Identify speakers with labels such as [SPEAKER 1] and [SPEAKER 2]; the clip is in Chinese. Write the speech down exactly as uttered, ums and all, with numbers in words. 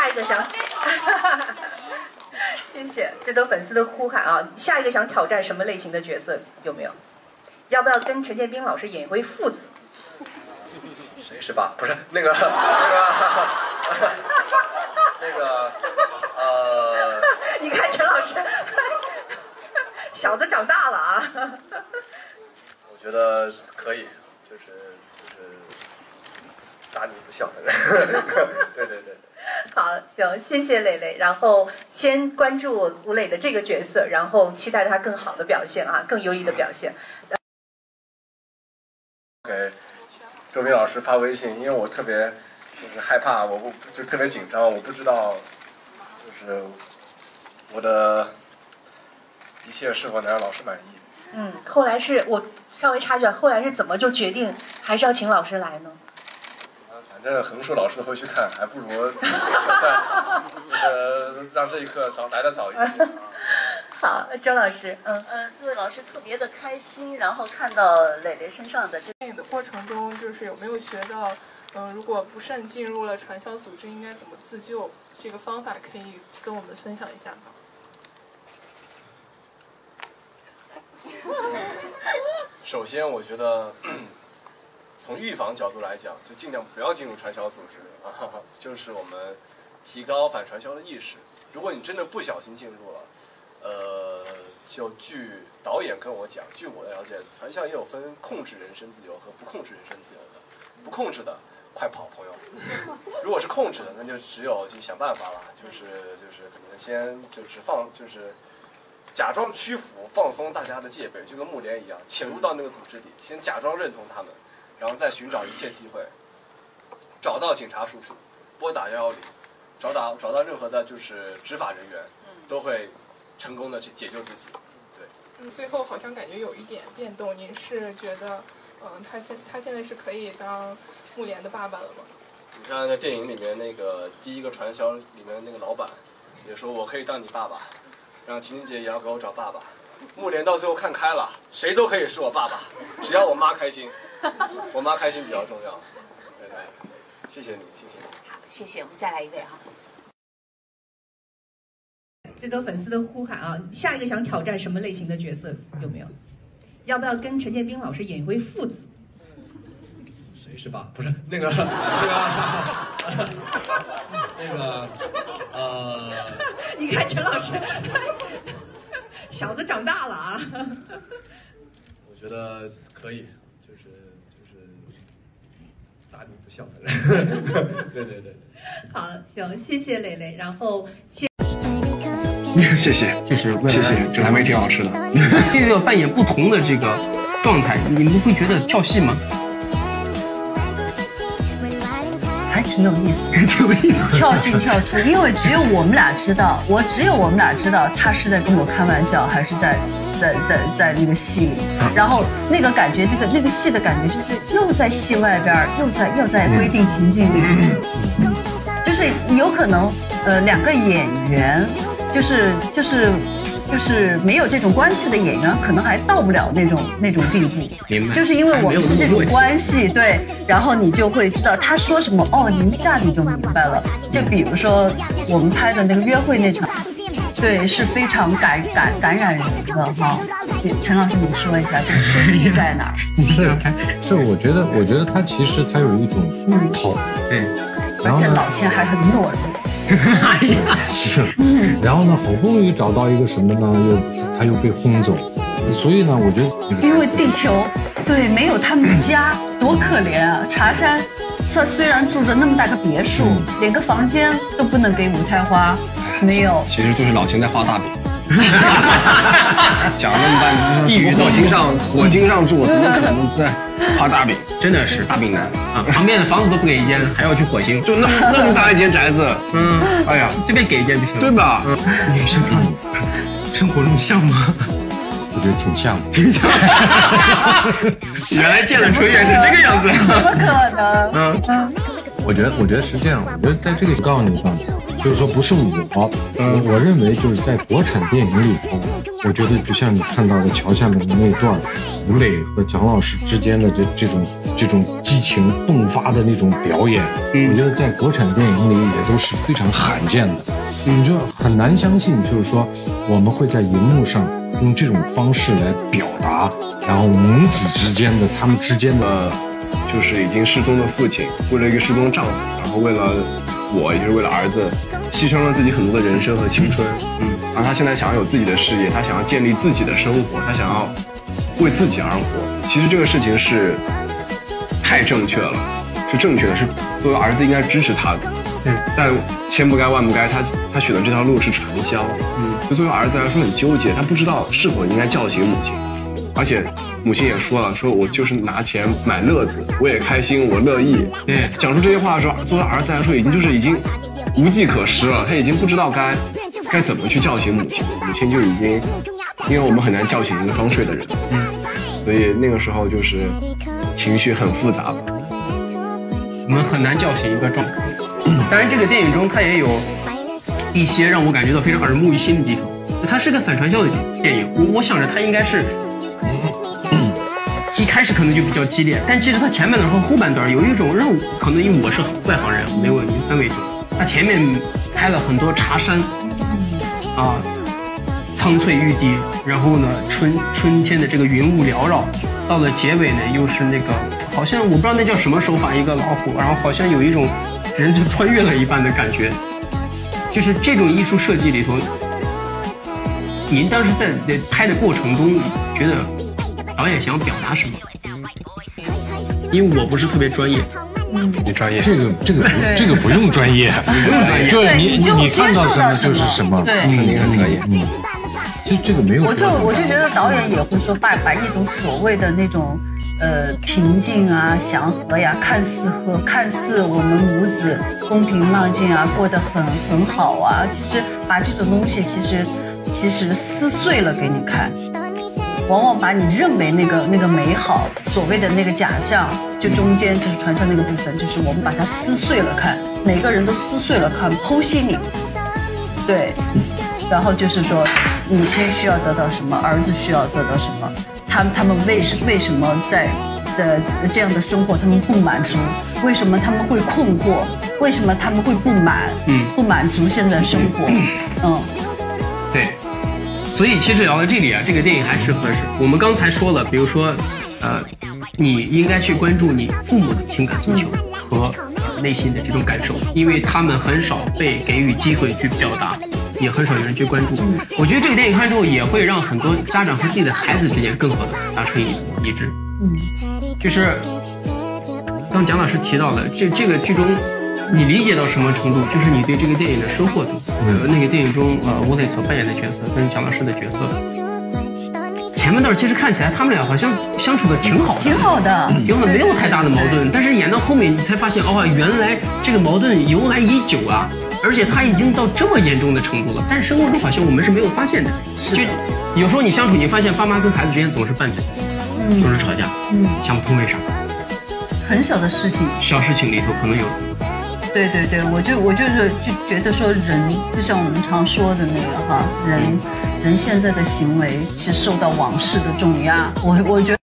[SPEAKER 1] 下一个想，谢谢，这都粉丝的呼喊啊！下一个想挑战什么类型的角色有没有？要不要跟陈建斌老师演一回父子？
[SPEAKER 2] 谁是爸？不是那个那个那个呃，
[SPEAKER 1] 你看陈老师，小的长大了啊。
[SPEAKER 2] 我觉得可以，就是就是打你不笑的人。对对对。
[SPEAKER 1] 好，行，谢谢磊磊。然后先关注吴磊的这个角色，然后期待他更好的表现啊，更优异的表现。
[SPEAKER 2] 给周斌老师发微信，因为我特别就是害怕，我不就特别紧张，我不知道就是我的一切是否能让老师满意。
[SPEAKER 1] 嗯，后来是我稍微插一句，后来是怎么就决定还是要请老师来呢？
[SPEAKER 2] 反正横竖老师都会去看，还不如就是让这一刻早来的早一些。
[SPEAKER 1] 好，周老师，嗯
[SPEAKER 3] 呃，这位老师特别的开心，然后看到磊磊身上的这
[SPEAKER 4] 电影的过程中，就是有没有学到，嗯、呃，如果不慎进入了传销组织，应该怎么自救？这个方法可以跟我们分享一下吗？
[SPEAKER 2] 首先，我觉得从预防角度来讲，就尽量不要进入传销组织啊，就是我们提高反传销的意识。如果你真的不小心进入了，呃，就据导演跟我讲，据我的了解，传销也有分控制人身自由和不控制人身自由的。不控制的，快跑，朋友！如果是控制的，那就只有去想办法了，就是就是可能先就是放就是假装屈服，放松大家的戒备，就跟木莲一样，潜入到那个组织里，先假装认同他们，然后再寻找一切机会，找到警察叔叔，拨打幺幺零，找到找到任何的就是执法人员，都会成功的去解救自己。对，
[SPEAKER 4] 嗯，最后好像感觉有一点变动，您是觉得，嗯，他现他现在是可以当木莲的爸爸了吗？
[SPEAKER 2] 你看那电影里面那个第一个传销里面那个老板，也说我可以当你爸爸，让晴晴姐也要给我找爸爸。木莲到最后看开了，谁都可以是我爸爸，只要我妈开心，我妈开心比较重要。对对，谢谢你，谢谢你。
[SPEAKER 3] 好，谢谢，我们再来一位哈。
[SPEAKER 1] 这都粉丝的呼喊啊！下一个想挑战什么类型的角色有没有？要不要跟陈建斌老师演一回父子？
[SPEAKER 2] 谁是爸？不是那个那个那个呃，
[SPEAKER 1] 你看陈老师，小的长大了啊。
[SPEAKER 2] 我觉得可以，就是就是打你不笑的人。对对对。
[SPEAKER 1] 好，行，谢谢磊磊，然后谢。
[SPEAKER 5] 谢谢，
[SPEAKER 6] 就是未来
[SPEAKER 5] 谢谢，这还没挺好吃的。
[SPEAKER 6] 又要扮演不同的这个状态，你们会觉得跳戏吗？
[SPEAKER 7] 还挺有意思，
[SPEAKER 6] 挺有意思，
[SPEAKER 7] 跳进跳出，因为只有我们俩知道，我只有我们俩知道他是在跟我开玩笑，还是在在在在那个戏里。然后那个感觉，那个那个戏的感觉，就是又在戏外边，又在又在规定情境里，就是有可能呃两个演员。就是就是就是没有这种关系的演员，可能还到不了那种那种地步。
[SPEAKER 6] 明白。
[SPEAKER 7] 就是因为我们是这种关系，对，然后你就会知道他说什么，哦，你一下你就明白了。就比如说我们拍的那个约会那场，对，是非常感感感染人的哈。陈老师，你说一下这个深意在哪儿？
[SPEAKER 8] 是是，我觉得我觉得他其实他有一种跑，
[SPEAKER 6] 对，
[SPEAKER 7] 而且老千还很懦弱。
[SPEAKER 8] 是，然后呢，好不容易找到一个什么呢？又他又被轰走，所以呢，我觉得
[SPEAKER 7] 因为地球对没有他们的家，多可怜啊！茶山虽虽然住着那么大个别墅，嗯、连个房间都不能给五胎花，没有。
[SPEAKER 5] 其实就是老钱在画大饼。讲了那么半天，一语道心上，火星上住，怎么可能在画大饼？
[SPEAKER 6] 真的是大饼男啊！旁边的房子都不给一间，还要去火星，
[SPEAKER 5] 就那么那么大一间宅子，嗯，哎呀，
[SPEAKER 6] 随便给一间就行了，
[SPEAKER 5] 对吧？
[SPEAKER 6] 嗯，女生啊，生活中像吗？
[SPEAKER 8] 我觉得挺像的，
[SPEAKER 6] 挺像。原来见了纯元是这个样子，
[SPEAKER 7] 怎么可能？
[SPEAKER 6] 嗯嗯，
[SPEAKER 8] 我觉得我觉得是这样，我觉得在这个告诉你吧， 就是说不是我，嗯，我认为就是在国产电影里头，我觉得就像你看到的桥下面的那段，吴磊和蒋老师之间的这这种这种激情迸发的那种表演，嗯，我觉得在国产电影里也都是非常罕见的。你就很难相信，就是说我们会在荧幕上用这种方式来表达，然后母子之间的他们之间的，
[SPEAKER 5] 就是已经失踪的父亲，为了一个失踪的丈夫，然后为了我，也就是为了儿子，牺牲了自己很多的人生和青春。嗯，然后他现在想要有自己的事业，他想要建立自己的生活，他想要为自己而活。其实这个事情是太正确了，是正确的，是作为儿子应该支持他的。嗯，但千不该万不该，他他选的这条路是传销。嗯，就作为儿子来说很纠结，他不知道是否应该叫醒母亲，而且母亲也说了，说我就是拿钱买乐子，我也开心，我乐意。嗯，讲出这些话的时候，作为儿子来说，已经就是已经无计可施了，他已经不知道该该怎么去叫醒母亲，母亲就已经，因为我们很难叫醒一个装睡的人。嗯，所以那个时候就是情绪很复杂吧。
[SPEAKER 6] 我们很难叫醒一个状态。当然，这个电影中它也有一些让我感觉到非常耳目一新的地方。它是个反传销的电影，我我想着它应该是一开始可能就比较激烈，但其实它前半段和后半段有一种让我可能因为我是外行人，没有您三位懂。它前面拍了很多茶山啊，苍翠欲滴，然后呢春春天的这个云雾缭绕，到了结尾呢又是那个好像我不知道那叫什么手法，一个老虎，然后好像有一种人就穿越了一般的感觉。就是这种艺术设计里头，您当时在拍的过程中觉得导演想要表达什么？因为我不是特别专业。
[SPEAKER 8] 嗯，你专业，这个这个这个不用专业，
[SPEAKER 6] 不用专业，
[SPEAKER 8] 就是你
[SPEAKER 7] 你
[SPEAKER 8] 你看到什么就是什么，
[SPEAKER 7] 对，
[SPEAKER 8] 肯定很专业。嗯，其实这个没有。
[SPEAKER 7] 我就我就觉得导演也会说把把一种所谓的那种呃平静啊、祥和呀，看似和看似我们母子风平浪静啊，过得很很好啊，其实把这种东西其实其实撕碎了给你看。往往把你认为那个那个美好，所谓的那个假象，就中间就是传销那个部分，就是我们把它撕碎了看，每个人都撕碎了看，剖析你，对，然后就是说，母亲需要得到什么，儿子需要得到什么，他们他们为什为什么在在这样的生活他们不满足，为什么他们会困惑，为什么他们会不满，嗯，不满足现在生活，嗯，
[SPEAKER 6] 对。所以其实聊到这里啊，这个电影还是合适。我们刚才说了，比如说，呃，你应该去关注你父母的情感诉求和内心的这种感受，因为他们很少被给予机会去表达，也很少有人去关注。我觉得这个电影看完之后，也会让很多家长和自己的孩子之间更好的达成一一致。嗯，就是刚蒋老师提到了，这这个剧中。你理解到什么程度？就是你对这个电影的收获度。呃，那个电影中，呃，吴磊所扮演的角色跟蒋老师的角色，前半段其实看起来他们俩好像相处的挺好的，
[SPEAKER 7] 挺好的，
[SPEAKER 6] 挺好的，没有太大的矛盾。但是演到后面，你才发现，哦，原来这个矛盾由来已久啊，而且他已经到这么严重的程度了。但是生活中好像我们是没有发现的。就有时候你相处，你发现爸妈跟孩子之间总是拌嘴，嗯，总是吵架，嗯，想不通为啥。
[SPEAKER 7] 很小的事情，
[SPEAKER 6] 小事情里头可能有。
[SPEAKER 7] 对对对，我就我就是就觉得说人，就像我们常说的那个哈，人人现在的行为是受到往事的重压，我我觉得。